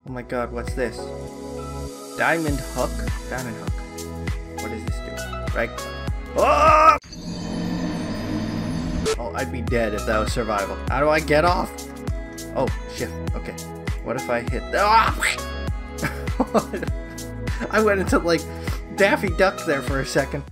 Oh my god, what's this? Diamond hook? Diamond hook. What does this do? Right? Oh! Oh, I'd be dead if that was survival. How do I get off? Oh, shift. Okay. What if I hit... Ah! I went into, like, Daffy Duck there for a second.